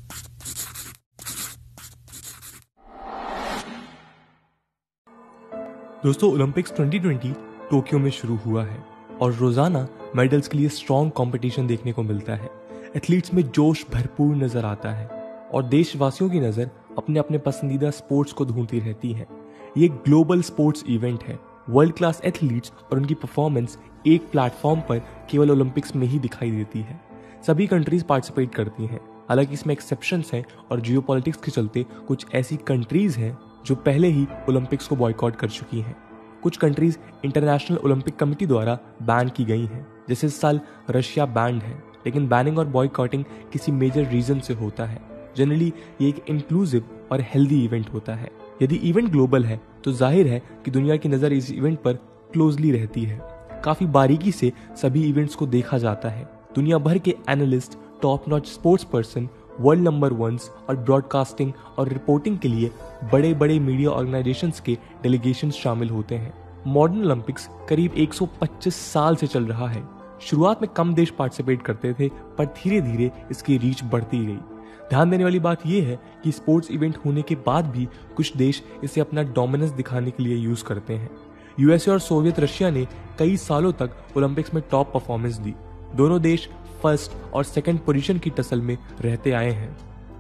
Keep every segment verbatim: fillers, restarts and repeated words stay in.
दोस्तों, Olympics twenty twenty Tokyo में शुरू हुआ है और रोजाना मेडल्स के लिए स्ट्रॉन्ग कंपटीशन देखने को मिलता है। एथलीट्स में जोश भरपूर नजर आता है और देशवासियों की नजर अपने अपने पसंदीदा स्पोर्ट्स को ढूंढती रहती है। ये एक ग्लोबल स्पोर्ट्स इवेंट है। वर्ल्ड क्लास एथलीट्स और उनकी परफॉर्मेंस एक प्लेटफॉर्म पर केवल ओलंपिक्स में ही दिखाई देती है। सभी कंट्रीज पार्टिसिपेट करती हैं, हालांकि इसमें एक्सेप्शंस हैं और जियोपॉलिटिक्स के चलते कुछ ऐसी कंट्रीज हैं जो पहले ही ओलंपिक्स को बॉयकॉट कर चुकी हैं। कुछ कंट्रीज इंटरनेशनल ओलंपिक कमेटी द्वारा बैन की गई हैं, जैसे इस साल रशिया बैंड है, लेकिन बैनिंग और बॉयकॉटिंग किसी मेजर रीजन से होता है। जनरली ये एक इंक्लूसिव और हेल्दी इवेंट होता है। यदि इवेंट ग्लोबल है तो जाहिर है कि दुनिया की नज़र इस इवेंट पर क्लोजली रहती है। काफ़ी बारीकी से सभी इवेंट्स को देखा जाता है। दुनिया भर के analyst, top notch sports person, world number ones और ब्रॉडकास्टिंग और रिपोर्टिंग के लिए बड़े बड़े मीडिया ऑर्गेनाइजेशंस के डेलीगेशंस शामिल होते हैं। मॉडर्न ओलंपिक्स करीब एक सौ पच्चीस साल से चल रहा है। शुरुआत में कम देश पार्टिसिपेट करते थे, पर धीरे धीरे इसकी रीच बढ़ती गई। ध्यान देने वाली बात यह है कि स्पोर्ट्स इवेंट होने के बाद भी कुछ देश इसे अपना डोमिनेंस दिखाने के लिए यूज करते हैं। यूएसए और सोवियत रशिया ने कई सालों तक ओलंपिक्स में टॉप परफॉर्मेंस दी। दोनों देश फर्स्ट और सेकंड पोजीशन की टसल में रहते आए हैं।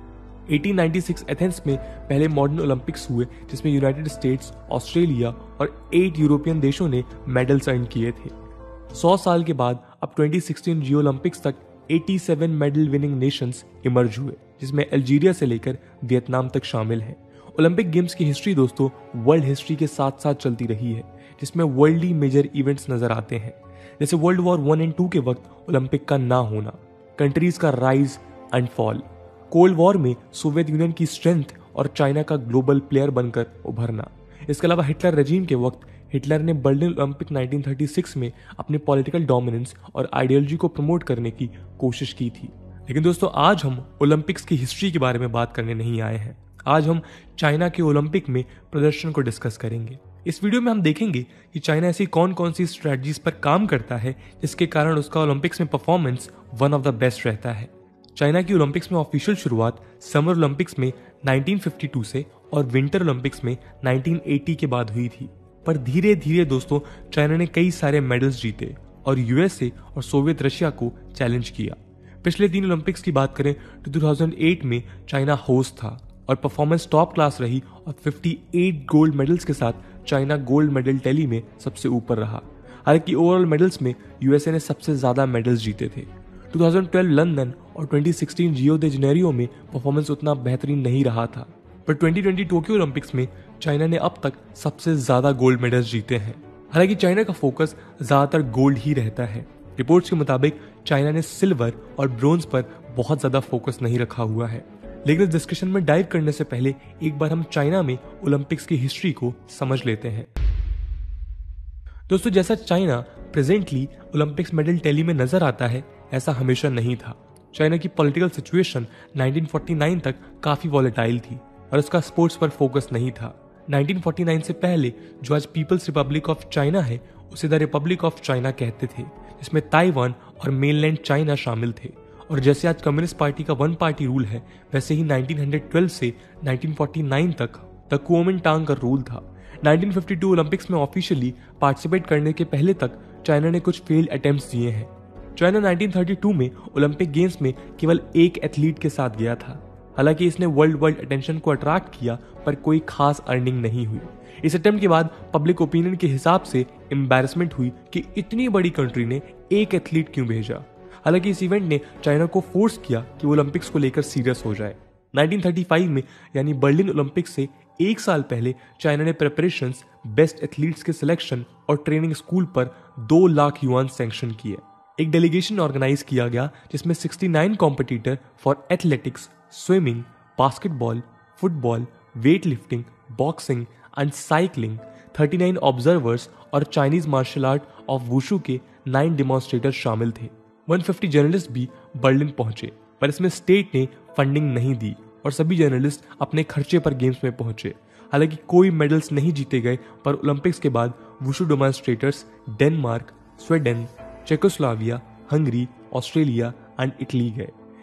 अठारह सौ छियानवे एथेंस में पहले मॉडर्न ओलंपिक्स हुए, जिसमें यूनाइटेड स्टेट्स, ऑस्ट्रेलिया और आठ यूरोपियन देशों ने मेडल्स अर्न किए थे। सौ साल के बाद अब दो हज़ार सोलह रियो ओलंपिक्स तक सत्तासी मेडल विनिंग नेशंस इमर्ज हुए, जिसमें अल्जीरिया से लेकर वियतनाम तक शामिल है। ओलंपिक गेम्स की हिस्ट्री दोस्तों वर्ल्ड हिस्ट्री के साथ साथ चलती रही है, जिसमें वर्ल्डली मेजर इवेंट्स नजर आते हैं, जैसे world war one and two के वक्त ओलंपिक का ना होना, कंट्रीज का rise and fall, cold war में सोवियत यूनियन की स्ट्रेंथ और चाइना का ग्लोबल प्लेयर बनकर उभरना। इसके अलावा हिटलर रेजिम के वक्त हिटलर ने बर्लिन ओलंपिक उन्नीस सौ छत्तीस में अपने पॉलिटिकल डोमिनेंस और आइडियोलॉजी को प्रमोट करने की कोशिश की थी। लेकिन दोस्तों, आज हम ओलंपिक्स की हिस्ट्री के बारे में बात करने नहीं आए हैं। आज हम चाइना के ओलंपिक में प्रदर्शन को डिस्कस करेंगे। इस वीडियो में हम देखेंगे कि चाइना ऐसी कौन कौन सी स्ट्रेटजीज पर काम करता है जिसके कारण उसका ओलंपिक्स में performance one of the best रहता है। चाइना की ओलंपिक्स में ऑफिशियल शुरुआत समर ओलंपिक्स में उन्नीस सौ बावन से और विंटर ओलंपिक्स में उन्नीस सौ अस्सी के बाद हुई थी। पर धीरे धीरे दोस्तों चाइना ने कई सारे मेडल्स जीते और यूएसए और सोवियत रशिया को चैलेंज किया। पिछले तीन ओलंपिक्स की बात करें तो दो हज़ार आठ में चाइना होस्ट था और परफॉर्मेंस टॉप क्लास रही और अट्ठावन गोल्ड मेडल्स के साथ चाइना गोल्ड मेडल टैली में सबसे ऊपर रहा। हालांकि ओवरऑल मेडल्स में यूएसए ने सबसे ज्यादा मेडल्स जीते थे। दो हज़ार बारह लंदन और दो हज़ार सोलह रियो दे जनेरियो में परफॉर्मेंस उतना बेहतरीन नहीं रहा था, पर दो हज़ार बीस टोक्यो ओलंपिक्स में चाइना ने अब तक सबसे ज्यादा गोल्ड मेडल्स जीते हैं। हालांकि चाइना का फोकस ज्यादातर गोल्ड ही रहता है। रिपोर्ट्स के मुताबिक चाइना ने सिल्वर और ब्रोंज पर बहुत ज्यादा फोकस नहीं रखा हुआ है। लेकिन इस डिस्कशन में डाइव करने से पहले एक बार हम चाइना में ओलंपिक्स की हिस्ट्री को समझ लेते हैं। दोस्तों, जैसा China presently Olympics medal tally में नजर आता है, ऐसा हमेशा नहीं था। चाइना की पॉलिटिकल सिचुएशन उन्नीस सौ उनचास तक काफी वॉलेटाइल थी और उसका स्पोर्ट्स पर फोकस नहीं था। उन्नीस सौ उनचास से पहले जो आज पीपल्स रिपब्लिक ऑफ चाइना है, उसे द रिपब्लिक ऑफ चाइना कहते थे, जिसमें ताइवान और मेनलैंड चाइना शामिल थे। और जैसे आज कम्युनिस्ट पार्टी का वन पार्टी रूल है, वैसे ही उन्नीस सौ बारह से उन्नीस सौ उनचास तक द कुओमिंटांग का रूल था। उन्नीस सौ बावन ओलंपिक्स में ऑफिशियली पार्टिसिपेट करने के पहले तक चाइना ने कुछ फेल्ड अटेम्प्ट्स दिए हैं। चाइना उन्नीस सौ बत्तीस में ओलंपिक गेम्स में केवल एक एथलीट के साथ गया था। हालांकि इसने वर्ल्ड वाइड अटेंशन को अट्रैक्ट किया, पर कोई खास अर्निंग नहीं हुई। इस अटेम्प्ट के बाद पब्लिक ओपिनियन के हिसाब से एम्बैरेसमेंट हुई कि इतनी बड़ी कंट्री ने एक एथलीट क्यों भेजा। हालांकि इस इवेंट ने चाइना को फोर्स किया कि वो ओलंपिक्स को लेकर सीरियस हो जाए। उन्नीस सौ पैंतीस में यानी बर्लिन ओलंपिक्स से एक साल पहले चाइना ने प्रिपरेशंस, बेस्ट एथलीट्स के सिलेक्शन और ट्रेनिंग स्कूल पर दो लाख युआन सैंक्शन किए। एक डेलीगेशन ऑर्गेनाइज किया गया जिसमें उनहत्तर competitor for athletics, swimming, basketball, football, weight lifting, boxing and cycling, उनतालीस ऑब्जर्वर्स और Chinese martial art of wushu के नौ डेमोन्स्ट्रेटर्स शामिल थे। एक सौ पचास जर्नलिस्ट भी बर्लिन पहुंचे, पर इसमें स्टेट ने फंडिंग नहीं दी और सभी जर्नलिस्ट अपने खर्चे पर गेम्स में पहुंचे। हालांकि कोई मेडल्स नहीं जीते गए, पर ओलंपिक्स के बाद wushu demonstrators Denmark, Sweden, Czechoslovakia, Hungary, Australia and Italy गए।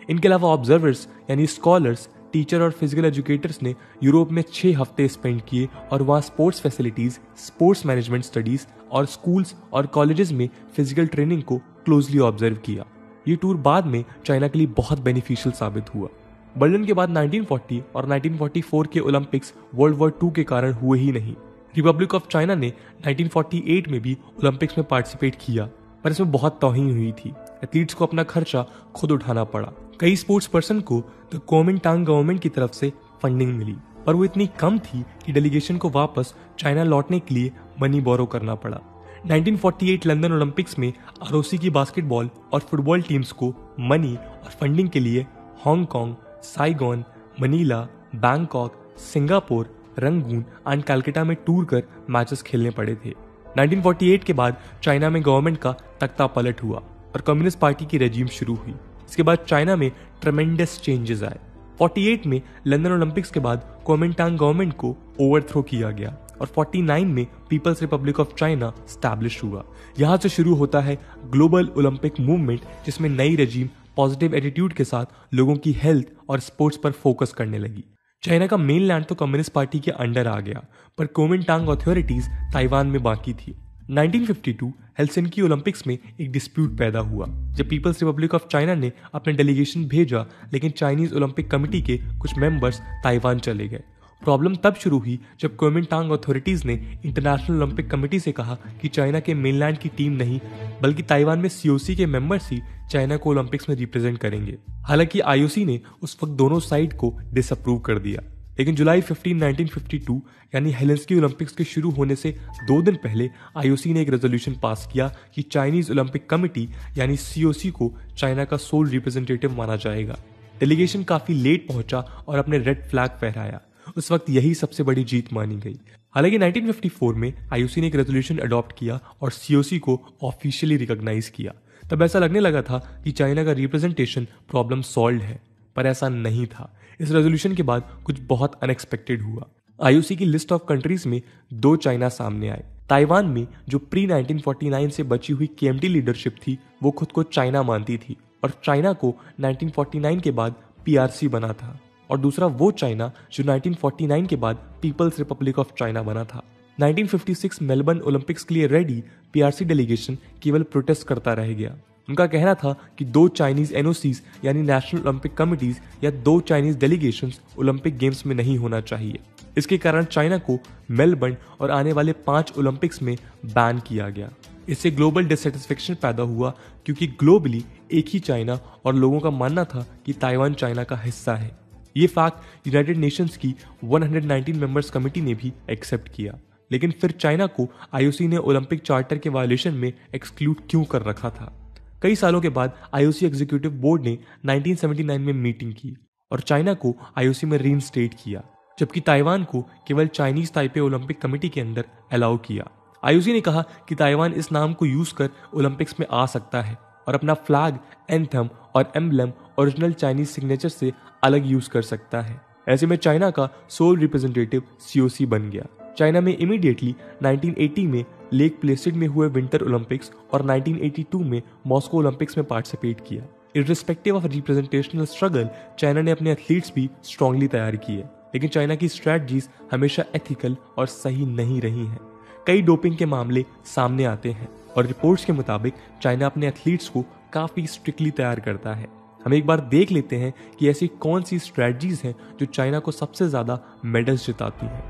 इनके अलावा ऑब्जर्वर्स यानी स्कॉलर्स, टीचर और फिजिकल एजुकेटर्स ने यूरोप में छह हफ्ते स्पेंड किए और वहाँ sports facilities, sports management studies और स्कूल्स और कॉलेजेस में फिजिकल ट्रेनिंग को क्लोजली ऑब्जर्व किया। ये टूर बाद में चाइना के लिए बहुत बेनिफिशियल साबित हुआ। बर्लिन के बाद नाइनटीन फोर्टी और नाइनटीन फोर्टी फोर के ओलंपिक्स वर्ल्ड वॉर टू के कारण हुए ही नहीं। रिपब्लिक ऑफ चाइना ने नाइनटीन फोर्टी एट में भी ओलंपिक्स में पार्टिसिपेट किया, पर इसमें बहुत तौहीन हुई थी। एथलीट्स को अपना खर्चा खुद उठाना पड़ा। कई स्पोर्ट्स पर्सन को द कुओमिंटांग गवर्नमेंट की तरफ से फंडिंग मिली, पर वो इतनी कम थी कि डेलीगेशन को वापस चाइना लौटने के लिए मनी बोरो करना पड़ा। Nineteen forty eight London Olympics में आरओसी की बास्केटबॉल और फुटबॉल टीम्स को मनी और फंडिंग के लिए Hong Kong, Saigon, Manila, Bangkok, Singapore, Rangoon and Calcutta में टूर कर मैचेस खेलने पड़े थे। नाइनटीन फोर्टी एट के बाद चाइना में गवर्नमेंट का तख्ता पलट हुआ और कम्युनिस्ट पार्टी की रेजिम शुरू हुई। इसके बाद चाइना में ट्रेमेंडस चेंजेस आए। फोर्टी एट में लंदन ओलंपिक्स के बाद कुओमिंटांग गवर्नमेंट को ओवरथ्रो किया गया और फोर्टी नाइन में People's Republic of China establish हुआ। यहां से शुरू होता है ग्लोबल ओलंपिक मूवमेंट, जिसमें नई रेजिम पॉजिटिव एटीट्यूड के साथ लोगों की हेल्थ और स्पोर्ट्स पर फोकस करने लगी। चाइना का मेनलैंड तो कम्युनिस्ट पार्टी के अंडर आ गया, पर कुओमिंटांग अथॉरिटीज ताइवान में बाकी थी। Nineteen fifty two Helsinki Olympics में एक डिस्प्यूट पैदा हुआ जब पीपल्स रिपब्लिक ऑफ चाइना ने अपने डेलीगेशन भेजा, लेकिन चाइनीज ओलंपिक कमेटी के कुछ मेंबर्स ताइवान चले गए। प्रॉब्लम तब शुरू हुई जब कुओमिंटांग अथॉरिटीज ने इंटरनेशनल ओलंपिक कमेटी से कहा कि चाइना के मेनलैंड की टीम नहीं, बल्कि ताइवान में सीओसी के मेंबर्स ही चाइना को ओलंपिक्स में रिप्रेजेंट करेंगे। हालांकि आईओसी ने उस वक्त दोनों साइड को डिसअप्रूव कर दिया, लेकिन जुलाई फिफ्टीन नाइनटीन फिफ्टी टू यानी हेलसिंकी ओलंपिक्स के शुरू होने से दो दिन पहले आईओसी ने एक रेजोल्यूशन पास किया कि चाइनीज ओलंपिक कमेटी यानी सीओसी को चाइना का सोल रिप्रेजेंटेटिव माना जाएगा। डेलीगेशन काफी लेट पहुंचा और अपने रेड फ्लैग फहराया। उस वक्त यही सबसे बड़ी जीत मानी गई। हालांकि नाइनटीन फिफ्टी फोर में आईओसी ने एक रेजोल्यूशन अडॉप्ट किया और सीओसी को ऑफिशियली रिकॉग्नाइज किया। तब ऐसा लगने लगा था कि चाइना का रिप्रेजेंटेशन प्रॉब्लम सॉल्व है, पर ऐसा नहीं था। इस रेजोल्यूशन के बाद कुछ बहुत अनएक्सपेक्टेड हुआ। आईओसी की लिस्ट ऑफ कंट्रीज में दो चाइना सामने आए। ताइवान में जो प्री नाइनटीन फोर्टी नाइन से बची हुई केएमटी लीडरशिप थी, वो खुद को चाइना मानती थी और चाइना को नाइनटीन फोर्टी नाइन के बाद पीआरसी बना था, और दूसरा वो चाइना जो नाइनटीन फोर्टी नाइन के बाद पीपल्स रिपब्लिक ऑफ चाइना बना था। Nineteen fifty six Melbourne Olympics के लिए रेडी पीआरसी डेलीगेशन केवल प्रोटेस्ट करता रह गया। उनका कहना था कि दो चाइनीज एनओसीज यानी नेशनल ओलंपिक कमिटीज या दो चाइनीज डेलीगेशंस ओलंपिक गेम्स में नहीं होना चाहिए। इसके कारण चाइना को मेलबर्न और आने वाले पांच ओलंपिक्स में बैन किया गया। इससे ग्लोबल डिससेटिस्फेक्शन पैदा हुआ, क्योंकि ग्लोबली एक ही चाइना और लोगों का मानना था कि ताइवान चाइना का हिस्सा है। ये फैक्ट यूनाइटेड नेशंस की one hundred nineteen members committee ने भी एक्सेप्ट किया। लेकिन फिर चाइना को आईओसी ने ओलंपिक चार्टर के वायलेशन में एक्सक्लूड क्यों कर रखा था? कई सालों के बाद आईओसी एग्जीक्यूटिव बोर्ड ने नाइनटीन सेवेंटी नाइन में मीटिंग की और चाइना को आईओसी में रीइंस्टेट किया, जबकि ताइवान को केवल चाइनीज ताइपे ओलंपिक कमेटी के अंदर अलाउ किया। आईओसी ने कहा कि ताइवान इस नाम को यूज कर ओलंपिक्स में आ सकता है और अपना फ्लैग, एंथम और एम्बलम ओरिजिनल चाइनीज सिग्नेचर से अलग यूज कर सकता है। ऐसे में चाइना का सोल रिप्रेजेंटेटिव सीओसी बन गया। चाइना में इमीडिएटली नाइनटीन एटी में लेक प्लेसिड में हुए विंटर ओलंपिक्स और नाइनटीन एटी टू में मॉस्को ओलंपिक्स में पार्टिसिपेट किया। Irrespective of representational struggle, China ने अपने एथलीट्स भी स्ट्रांगली तैयार किए, लेकिन चाइना की स्ट्रेटजीज हमेशा एथिकल और सही नहीं रही हैं। कई डोपिंग के मामले सामने आते हैं और रिपोर्ट्स के मुताबिक चाइना अपने एथलीट्स को काफी स्ट्रिक्टली तैयार करता है। हम एक बार देख लेते हैं कि ऐसी कौन सी स्ट्रेटजीज हैं जो चाइना को सबसे ज्यादा मेडल्स जिताती हैं।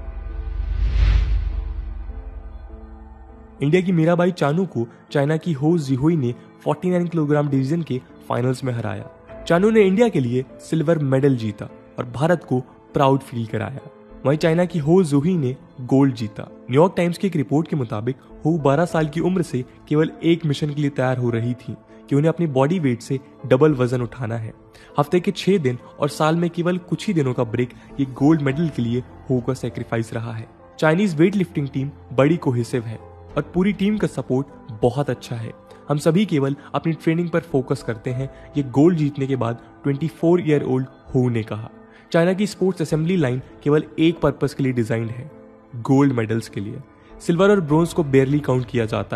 इंडिया की मीराबाई चानू को चाइना की हो जिहुई ने उनचास किलोग्राम डिवीजन के फाइनल्स में हराया। चानू ने इंडिया के लिए सिल्वर मेडल जीता और भारत को प्राउड फील कराया। वहीं चाइना की हो जुही ने गोल्ड जीता। न्यूयॉर्क टाइम्स की एक रिपोर्ट के मुताबिक हो बारह साल की उम्र से केवल एक मिशन के लिए तैयार हो रही थी कि उन्हें अपनी बॉडी वेट से डबल वजन उठाना है। हफ्ते के छह दिन और साल में केवल कुछ ही दिनों का ब्रेक ये गोल्ड मेडल के लिए हो का सैक्रिफाइस रहा है। चाइनीज वेट लिफ्टिंग टीम बड़ी कोहेसिव है और पूरी टीम का सपोर्ट बहुत अच्छा है। हम सभी केवल अपनी ट्रेनिंग पर फोकस करते हैं, ये गोल्ड जीतने के बाद चौबीस ईयर ओल्ड हो ने कहा। चाइना की स्पोर्ट्स असेंबली लाइन केवल एक पर्पस के लिए डिजाइंड है, गोल्ड मेडल्स के लिए। सिल्वर और ब्रोंज को बेयरली काउंट किया जाता है।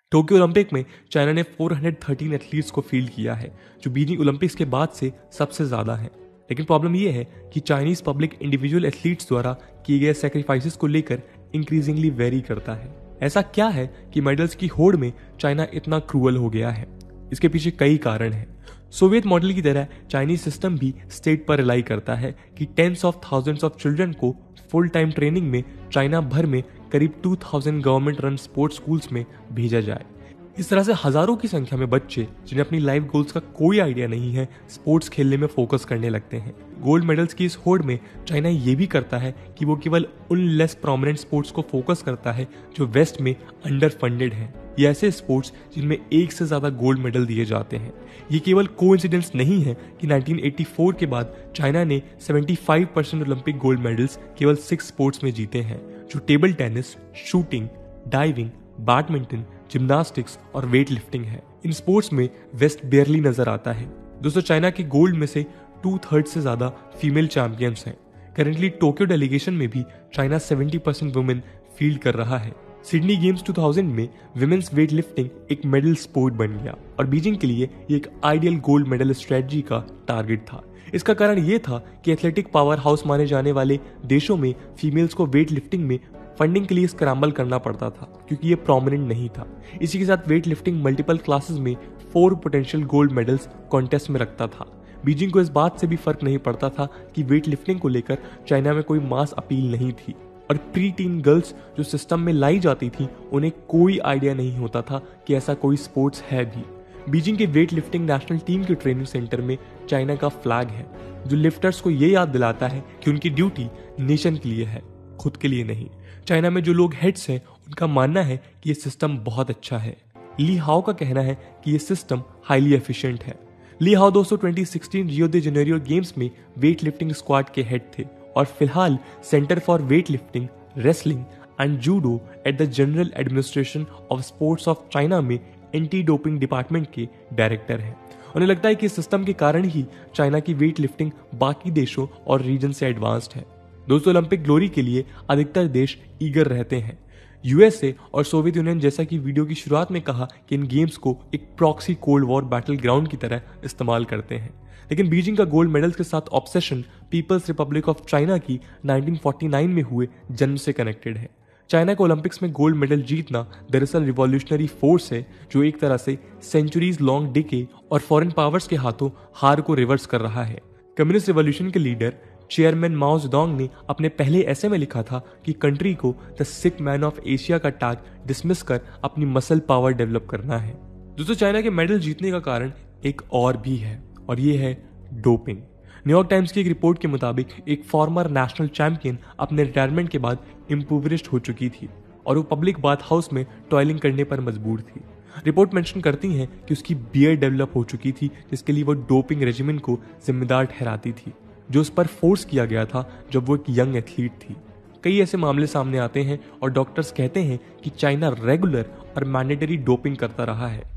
टोक्यो ओलंपिक में चाइना ने चार सौ तेरह एथलीट्स को फील्ड किया है, जो बीजिंग ओलंपिक्स के बाद से सबसे ज्यादा है। लेकिन प्रॉब्लम यह है कि चाइनीज पब्लिक इंडिविजुअल एथलीट्स द्वारा किए गए सैक्रिफाइसेस को लेकर इंक्रीजिंगली वेरी करता है। ऐसा क्या है कि मेडल्स की होड़ में चाइना इतना क्रूअल हो गया है? इसके पीछे कई कारण हैं। सोवियत मॉडल की तरह चाइनीज सिस्टम भी स्टेट पर रिलाई करता है कि tens of thousands of children को फुल टाइम ट्रेनिंग में चाइना भर में करीब दो हज़ार गवर्नमेंट रन स्पोर्ट्स स्कूल्स में भेजा जाए। इस तरह से हजारों की संख्या में बच्चे जिन्हें अपनी लाइफ गोल्स का कोई आइडिया नहीं है, स्पोर्ट्स खेलने में फोकस करने लगते हैं। गोल्ड मेडल्स की इस होड़ में चाइना ये भी करता है कि वो केवल उन लेस प्रोमिनेंट स्पोर्ट्स को फोकस करता है जो वेस्ट में अंडर फंडेड है। ये ऐसे स्पोर्ट्स जिनमें एक से ज्यादा गोल्ड मेडल दिए जाते हैं। ये केवल कोइंसिडेंस नहीं है कि उन्नीस सौ चौरासी के बाद चाइना ने पचहत्तर परसेंट ओलंपिक गोल्ड मेडल्स केवल सिक्स स्पोर्ट्स में जीते हैं, जो table tennis, shooting, diving, badminton, gymnastics और वेट लिफ्टिंग है। इन स्पोर्ट्स में वेस्ट बेयरली नजर आता है। दोस्तों, चाइना के गोल्ड में से टू थर्ड से ज्यादा फीमेल चैंपियंस हैं। करेंटली टोक्यो डेलीगेशन में भी चाइना सत्तर परसेंट वुमेन फील्ड कर रहा है। सिडनी गेम्स दो हज़ार में विमेन्स वेट लिफ्टिंग एक मेडल स्पोर्ट बन गया और बीजिंग के लिए ये एक आइडियल गोल्ड मेडल स्ट्रेटजी का टारगेट था। इसका कारण ये था कि एथलेटिक पावर हाउस माने जाने वाले देशों में फीमेल्स को वेट लिफ्टिंग में फंडिंग के लिए स्क्रैम्बल करना पड़ता था, क्योंकि ये प्रोमिनेंट नहीं था। इसी के साथ वेट लिफ्टिंग मल्टीपल क्लासेस में four potential gold medals contest में रखता था। बीजिंग को इस बात से भी फर्क नहीं पड़ता था कि वेट लिफ्टिंग को लेकर चाइना में कोई मास अपील नहीं थी और प्री टीन गर्ल्स जो सिस्टम में लाई जाती थी, उन्हें कोई आइडिया नहीं होता था कि ऐसा कोई स्पोर्ट्स है भी। बीजिंग के वेट लिफ्टिंग नेशनल टीम के ट्रेनिंग सेंटर में चाइना का फ्लैग है, जो लिफ्टर्स को ये याद दिलाता है कि उनकी ड्यूटी नेशन के लिए है, खुद के लिए नहीं। चाइना में जो लोग हेड्स हैं, उनका मानना है कि ये सिस्टम बहुत अच्छा है। ली हाओ का कहना है कि ये सिस्टम हाईली एफिशिएंट है। ली हाओ दोस्तों दो हज़ार सोलह रियो दे जेनेरियो गेम्स में वेट लिफ्टिंग स्क्वाड के हेड थे और फिलहाल centre for weight lifting, wrestling and judo at the general administration of sports of China में एंटी डोपिंग डिपार्टमेंट के डायरेक्टर हैं। उन्हें लगता है कि इस सिस्टम के कारण ही चाइना की वेट लिफ्टिंग बाकी देशों और रीजन से एडवांस्ड है। दोस्तों, ओलंपिक ग्लोरी के लिए अधिकतर देश ईगर रहते हैं। यूएसए और सोवियत यूनियन, जैसा कि वीडियो की शुरुआत में कहा, कि इन गेम्स को एक proxy cold war battle ground की तरह इस्तेमाल करते हैं। लेकिन बीजिंग का गोल्ड मेडल्स के साथ obsession People's Republic of China की उन्नीस सौ उनचास में हुए जन्म से कनेक्टेड है। चाइना को ओलंपिक्स में गोल्ड मेडल जीतना दरअसल रिवॉल्यूशनरी फोर्स है, जो एक तरह से सेंचुरीज लॉन्ग डिके और फॉरेन पावर्स के हाथों हार को रिवर्स कर रहा है। कम्युनिस्ट रिवॉल्यूशन के लीडर चेयरमैन माओ जेडोंग ने अपने पहले ऐसे में लिखा था कि कंट्री को the sick man of Asia का टैग डिसमिस कर अपनी मसल पावर डेवलप करना है। दोस्तों, चाइना के मेडल जीतने का कारण एक और भी है, और ये है डोपिंग। न्यूयॉर्क टाइम्स की एक रिपोर्ट के मुताबिक एक फॉर्मर नेशनल चैंपियन अपने रिटायरमेंट के बाद इम्पोवरिश्ड हो चुकी थी और वो पब्लिक बाथ हाउस में टॉयलिंग करने पर मजबूर थी। रिपोर्ट मेंशन करती है कि उसकी बियर्ड डेवलप हो चुकी थी, जिसके लिए वो डोपिंग रेजिमेंट को जिम्मेदार ठहराती थी, जो उस पर फोर्स किया गया था जब वो एक यंग एथलीट थी। कई ऐसे मामले सामने आते हैं और डॉक्टर्स कहते हैं कि चाइना रेगुलर और मैंडेटरी डोपिंग करता रहा है।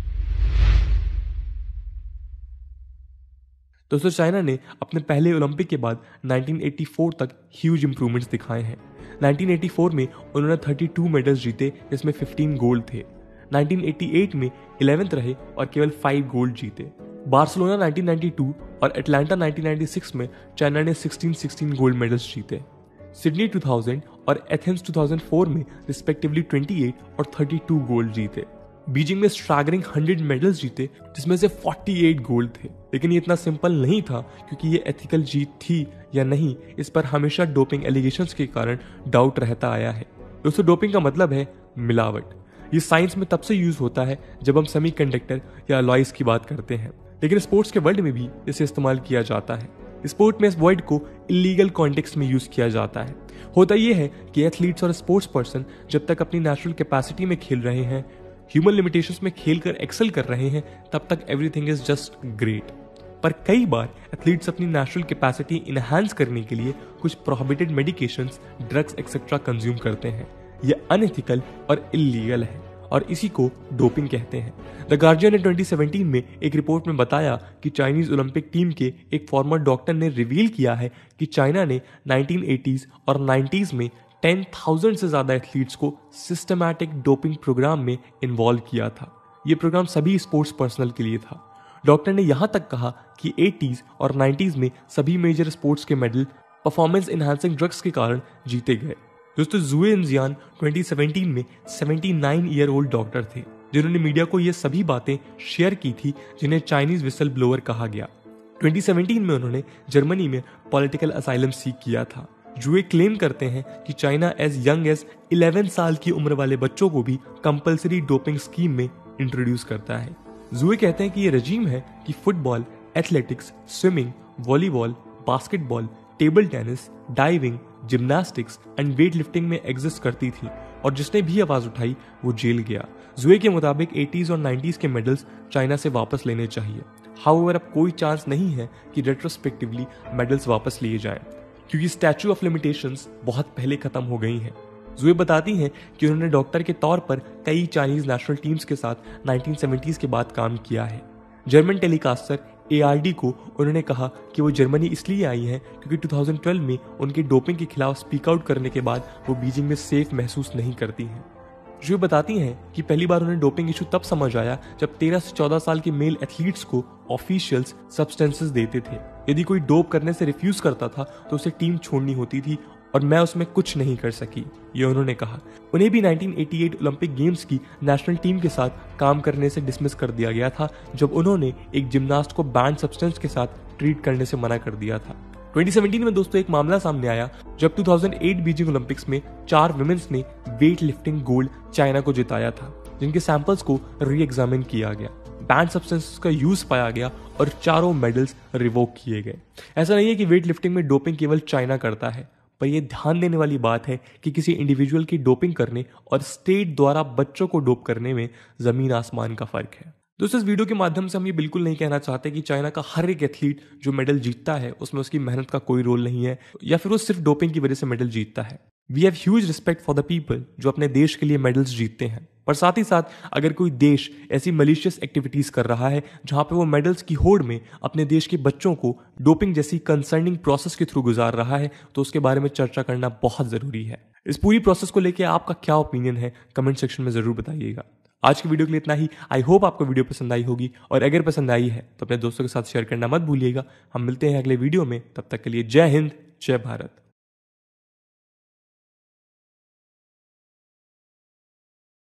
दोस्तों, चाइना ने अपने पहले ओलंपिक के बाद उन्नीस सौ चौरासी तक ह्यूज इंप्रूवमेंट्स दिखाए हैं। उन्नीस सौ चौरासी में उन्होंने बत्तीस मेडल्स जीते, जिसमें पंद्रह गोल्ड थे। उन्नीस सौ अट्ठासी में ग्यारहवें रहे और केवल पाँच गोल्ड जीते। बार्सिलोना उन्नीस सौ बानवे और अटलांटा उन्नीस सौ छियानवे में चाइना ने सोलह सोलह गोल्ड मेडल्स जीते। सिडनी दो हज़ार और एथेंस दो हज़ार चार में रिस्पेक्टिवली अट्ठाईस और बत्तीस गोल्ड जीते। बीजिंग में स्ट्रैगरिंग सौ मेडल्स जीते, जिसमें से अड़तालीस गोल्ड थे। लेकिन ये इतना सिंपल नहीं था, क्योंकि ये एथिकल जीत थी या नहीं, इस पर हमेशा डोपिंग एलिगेशंस के कारण डाउट रहता आया है। दोस्तों, डोपिंग का मतलब है मिलावट। ये साइंस में तब से यूज होता है जब हम सेमीकंडक्टर या अलॉयज की बात करते हैं, लेकिन स्पोर्ट्स के वर्ल्ड में भी इसे इस्तेमाल किया जाता है। स्पोर्ट में इस वर्ड को इलीगल कॉन्टेक्स्ट में यूज किया जाता है। होता यह है कि एथलीट्स और स्पोर्ट्स पर्सन जब तक अपनी नेचुरल कैपेसिटी में खेल रहे हैं, ह्यूमन लिमिटेशंस में खेलकर एक्सेल कर रहे हैं, तब तक एवरीथिंग इज जस्ट ग्रेट। पर कई बार एथलीट्स अपनी नेचुरल कैपेसिटी इनहांस करने के लिए कुछ prohibited medications, drugs etcetera consume करते हैं। यह अनएथिकल और इलीगल है और इसी को डोपिंग कहते हैं। द गार्जियन ने दो हज़ार सत्रह में एक रिपोर्ट में बताया कि चाइनीज ओलंपिक टीम के एक फॉर्मर डॉक्टर ने रिवील किया है कि चाइना ने नाइनटीन एटीज़ और नाइंटीज़ में टेन थाउजेंड से ज्यादा एथलीट्स को सिस्टमैटिक डोपिंग प्रोग्राम में इन्वॉल्व किया था। ये प्रोग्राम सभी स्पोर्ट्स पर्सनल के लिए था। डॉक्टर ने यहां तक कहा कि एटीज़ और नाइंटीज़ में सभी मेजर स्पोर्ट्स के मेडल परफॉर्मेंस एनहांसिंग ड्रग्स के कारण जीते गए। दोस्तों, जुए एनजियान ट्वेंटी सेवनटीन में उन्यासी ईयर ओल्ड डॉक्टर थे जिन्होंने मीडिया को ये सभी बातें शेयर की थी जिन्हें चाइनीज विसल ब्लोअर कहा गया। ट्वेंटी सेवनटीन में उन्होंने जर्मनी में पॉलिटिकल असाइलम सीख किया था। जुए क्लेम करते हैं कि China as young as eleven साल की उम्र वाले बच्चों को भी कंपलसरी डोपिंग स्कीम में इंट्रोड्यूस करता है। जुए कहते हैं कि ये रजीम है कि football, athletics, swimming, volleyball, basketball, table tennis, diving, gymnastics and weight lifting में एग्जिस्ट करती थी और जिसने भी आवाज उठाई वो जेल गया। जुए के मुताबिक एटीज़ और नाइंटीज़ के मेडल्स चाइना से वापस लेने चाहिए। हाउएवर अब कोई चांस नहीं है कि रेट्रोस्पेक्टिवली मेडल्स वापस लिए जाएं क्योंकि स्टैच्यू ऑफ लिमिटेशंस बहुत पहले खत्म हो गई हैं। जुए बताती हैं कि उन्होंने डॉक्टर के तौर पर कई चाइनीज नेशनल टीम्स के साथ नाइंटीन सेवेंटीज़ के बाद काम किया है। German telecaster A R D को उन्होंने कहा कि वो जर्मनी इसलिए आई हैं क्योंकि टू थाउजेंड ट्वेल्व में उनके डोपिंग के खिलाफ स्पीक आउट करने के बाद वो बीजिंग में सेफ महसूस नहीं करती हैं। जुए बताती हैं कि पहली बार उन्हें डोपिंग इशू तब समझ आया जब तेरह से चौदह साल के मेल एथलीट्स को ऑफिशियल्स सब्सटेंसेस देते थे। यदि कोई डोप करने से रिफ्यूज करता था तो उसे टीम छोड़नी होती थी और मैं उसमें कुछ नहीं कर सकी, ये उन्होंने कहा। उन्हें भी nineteen eighty eight Olympic games की नेशनल टीम के साथ काम करने से डिसमिस कर दिया गया था जब उन्होंने एक जिम्नास्ट को बैंड सब्सटेंस के साथ ट्रीट करने से मना कर दिया था। ट्वेंटी सेवनटीन में दोस्तों एक मामला सामने आया जब two thousand eight Beijing Olympics में चार विमेंस ने वेट लिफ्टिंग गोल्ड चाइना को जिताया था, जिनके सैंपल्स को री एग्जामिन किया गया, बैंड सब्सटेंसेस का यूज पाया गया और चारों मेडल्स रिवोक किए गए। ऐसा नहीं है कि वेट लिफ्टिंग में डोपिंग केवल चाइना करता है, पर यह ध्यान देने वाली बात है कि किसी इंडिविजुअल की डोपिंग करने और स्टेट द्वारा बच्चों को डोप करने में जमीन आसमान का फर्क है। दोस्तों, इस वीडियो के माध्यम से हम ये बिल्कुल नहीं कहना चाहते कि चाइना का हर एक एथलीट जो मेडल जीतता है उसमें उसकी मेहनत का कोई रोल नहीं है या फिर वो सिर्फ डोपिंग की वजह से मेडल जीतता है। We have huge respect for the people जो अपने देश के लिए मेडल्स जीतते हैं, पर साथ ही साथ अगर कोई देश ऐसी मलिशियस एक्टिविटीज कर रहा है जहां पे वो मेडल्स की होड़ में अपने देश के बच्चों को डोपिंग जैसी कंसर्निंग प्रोसेस के थ्रू गुजार रहा है तो उसके बारे में चर्चा करना बहुत जरूरी है। इस पूरी प्रोसेस को लेकर आपका क्या ओपिनियन है कमेंट सेक्शन में जरूर बताइएगा। आज की वीडियो के लिए इतना ही। आई होप आपको वीडियो पसंद आई होगी और अगर पसंद आई है तो अपने दोस्तों के साथ शेयर करना मत भूलिएगा। हम मिलते हैं अगले वीडियो में, तब तक के लिए जय हिंद, जय भारत।